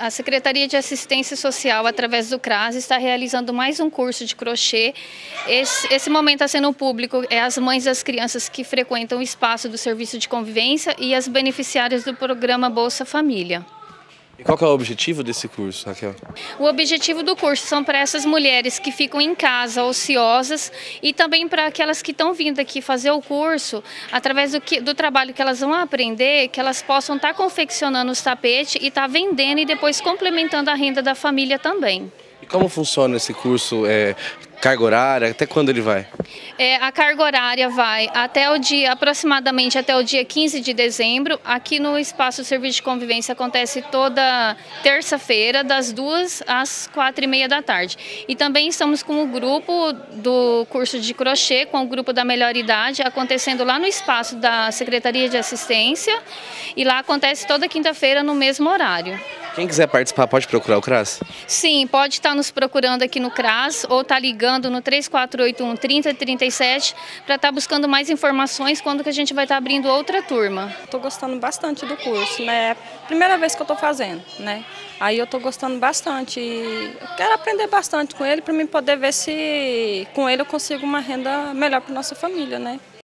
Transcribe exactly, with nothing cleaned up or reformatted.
A Secretaria de Assistência Social, através do CRAS, está realizando mais um curso de crochê. Esse, esse momento está sendo público, é as mães das crianças que frequentam o espaço do Serviço de Convivência e as beneficiárias do programa Bolsa Família. E qual que é o objetivo desse curso, Raquel? O objetivo do curso são para essas mulheres que ficam em casa, ociosas, e também para aquelas que estão vindo aqui fazer o curso, através do, que, do trabalho que elas vão aprender, que elas possam estar confeccionando os tapetes e estar vendendo e depois complementando a renda da família também. E como funciona esse curso? É, carga horária? Até quando ele vai? É, a carga horária vai até o dia, aproximadamente até o dia quinze de dezembro. Aqui no Espaço do Serviço de Convivência acontece toda terça-feira, das duas às quatro e meia da tarde. E também estamos com o grupo do curso de crochê, com o grupo da Melhor Idade, acontecendo lá no espaço da Secretaria de Assistência. E lá acontece toda quinta-feira no mesmo horário. Quem quiser participar pode procurar o CRAS? Sim, pode estar nos procurando aqui no CRAS ou estar ligando no três quatro oito um, trinta, trinta e sete para estar buscando mais informações quando que a gente vai estar abrindo outra turma. Estou gostando bastante do curso, né? É a primeira vez que eu estou fazendo, né? Aí eu estou gostando bastante e eu quero aprender bastante com ele para mim poder ver se com ele eu consigo uma renda melhor para nossa família, né?